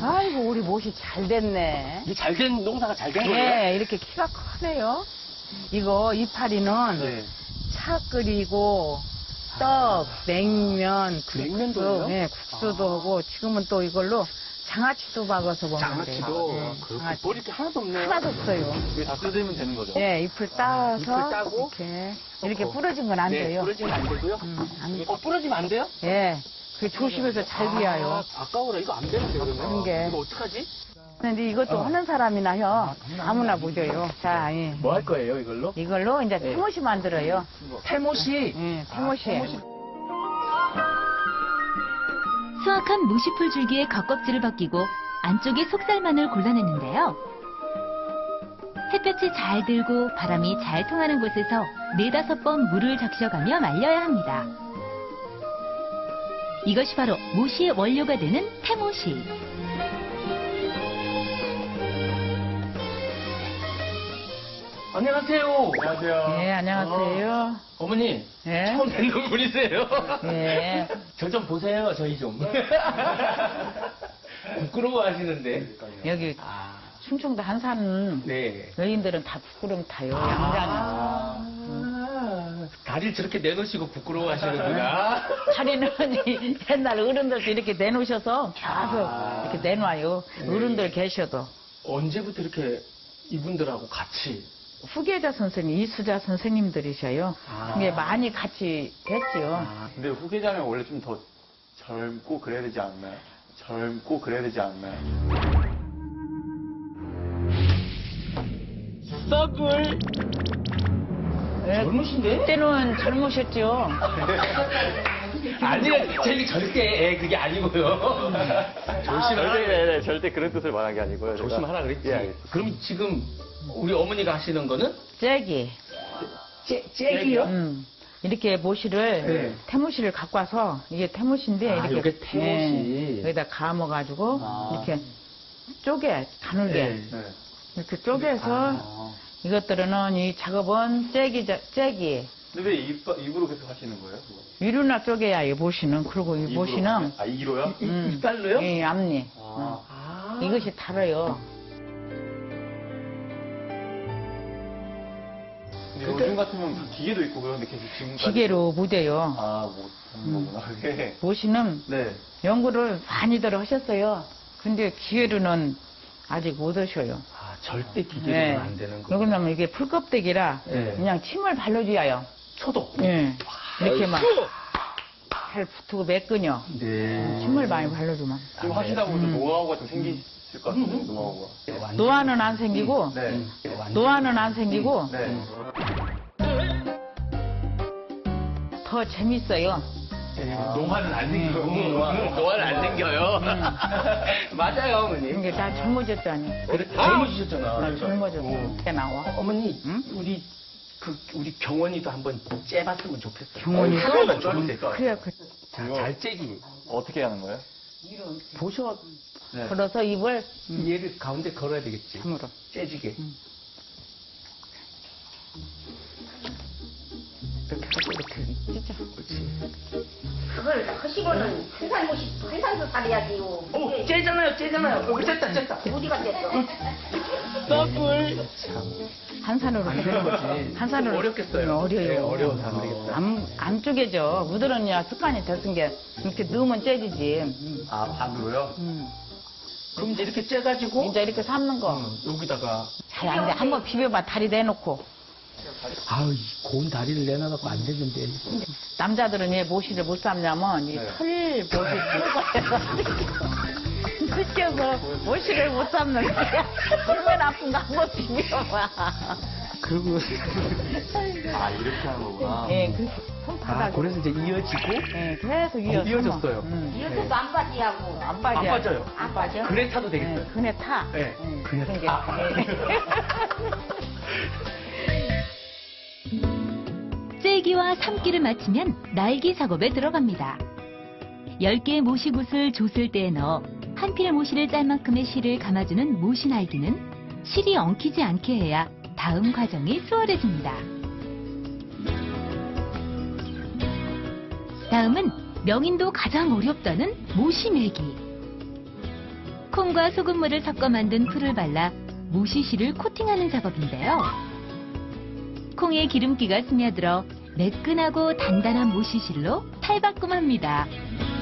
아이고, 우리 못이 잘 됐네. 이게 잘된 농사가 잘 된 거예요? 네, 이렇게 키가 크네요. 이거 이파리는 네. 차 끓이고 떡, 냉면, 국수, 냉면도 해요? 네, 국수도 하고 지금은 또 이걸로 장아찌도 박아서 먹는데. 장아찌도? 네, 그렇고 뭐 이렇게 하나도 없네요. 하나도 없어요. 이게 다 뜯으면 되는 거죠? 네, 잎을 따서 잎을 따고 이렇게 부러진 건 안 네, 돼요. 부러지면 안 되고요. 안 부러지면 안 돼요? 예, 그 조심해서 잘 비워요. 아까워라. 이거 안 되는데, 그러면. 그런 게. 이거 어떡하지? 근데 이것도 하는 사람이나요. 아무나 못해요. 자, 예. 뭐 할 거예요, 이걸로? 이걸로 이제 네. 태모시 만들어요. 태모시? 예, 태모시예요. 수확한 무시풀 줄기의 겉껍질을 벗기고 안쪽의 속살만을 골라내는데요. 햇볕이 잘 들고 바람이 잘 통하는 곳에서 4~5번 물을 적셔가며 말려야 합니다. 이것이 바로 모시의 원료가 되는 태모시. 안녕하세요. 안녕하세요. 네, 안녕하세요. 어머니, 예. 처음 뵙는 분이세요? 예. 저 좀 보세요, 저희 좀. 부끄러워 하시는데. 여기 충청도 한산 네. 여인들은 다 부끄러움 타요. 양자는. 다리를 저렇게 내놓으시고 부끄러워 하시는구나. 다리는 옛날 어른들도 이렇게 내놓으셔서 계속 이렇게 내놔요. 어른들 계셔도. 언제부터 이렇게 이분들하고 같이? 후계자 선생님, 이수자 선생님들이셔요. 이게 많이 같이 했죠. 근데 후계자면 원래 좀 더 젊고 그래야 되지 않나요? 젊고 그래야 되지 않나요? 썩을. 네, 젊으신데? 그때는 젊으셨죠. 아니요, 저희 절대 그게 아니고요. 절대, 절대 그런 뜻을 말한 게 아니고요. 제가. 조심하라 그랬지. 예, 알겠습니다. 그럼 지금 우리 어머니가 하시는 거는? 째기. 째기요? 이렇게 모시를, 네. 태모시를 갖고 와서, 이게 태모시인데, 아, 이렇게. 이게 태모시. 여기다 감아가지고, 이렇게 쪼개, 가늘게. 네. 네. 이렇게 쪼개서, 이것들은 이 작업은 째기. 근데 왜 입으로 계속 하시는 거예요? 그거? 위로나 쪼개야, 이 모시는. 그리고 이 입으로? 모시는, 아, 이로요? 이빨로요? 이 앞니. 아. 이것이 달아요. 근데 요즘 같으면 기계도 있고 그런데 계속 지금까지. 기계로 못해요. 아, 못 하는 거구나, 그게. 모시는 네. 연구를 많이들 하셨어요. 근데 기계로는 아직 못 하셔요. 아, 절대 기계로는 안 되는 거. 왜냐면 이게 풀껍데기라 네. 그냥 침을 발라줘야. 초도. 예. 이렇게 막 잘 붙고 매끈요. 네. 침을 많이 발라주면. 지금 하시다 보면 노하우가 좀 생기실 것 같은데, 노하우가. 노화는 안 생기고, 네. 노화는 안 생기고, 네. 더 재밌어요. 노화는 안 생겨요. 노화는 안 생겨요. 맞아요, 어머니. 이게 다 젊어졌잖니. 젊어지셨잖아. 젊어졌어. 이렇게 나와. 어머니, 응? 우리 경원이도 한번 째봤으면 좋겠어요. 경원이도? 하나만 쪄주세요. 그래, 그, 자, 잘 째기. 어떻게 하는 거예요? 보셔. 네. 걸어서 입을 얘를 가운데 걸어야 되겠지. 참으로. 째지게. 이렇게 하고 이렇게. 진짜. 그렇지. 그걸 하시고는 한산도 살아야지요. 오, 째잖아요. 쨌다. 어디가 됐어? 떡을. 한산으로 되는 거지. 한산으로. 어렵겠어요. 어려요. 네, 어려워서 안 되겠다. 안 쪼개져. 무드는야 습관이 됐은 게 이렇게 넣으면 째지지. 아, 반으로요? 그럼 이제 이렇게 째가지고. 이제 이렇게 삶는 거. 여기다가. 잘 안 돼. 한번 비벼봐. 다리 내놓고. 아우, 이 고운 다리를 내놔갖고 안 되는데. 남자들은 얘 모시를 못 삶냐면 이 털 못이 뜯겨서 모시를 못 삶는 거야. 얼마나 아픈가 한번 비벼봐. 그리고. 아, 이렇게 하는 거구나. 예, 그 손바닥. 그래서 이제 이어지고. 예, 계속 이어서. 이어졌어요. 이것도 안 빠지하고. 안 빠져. 안 빠져요. 안 빠져? 그래 타도 되겠어요. 예, 그네 타. 네, 예, 그네 그런 게. 타. 째기와 삶기를 마치면 날기 작업에 들어갑니다. 10개의 모시굿을 조슬대에 넣어 한 필의 모시를 짤 만큼의 실을 감아주는 모시 날기는 실이 엉키지 않게 해야 다음 과정이 수월해집니다. 다음은 명인도 가장 어렵다는 모시 매기. 콩과 소금물을 섞어 만든 풀을 발라 모시실을 코팅하는 작업인데요. 콩에 기름기가 스며들어 매끈하고 단단한 모시실로 탈바꿈합니다.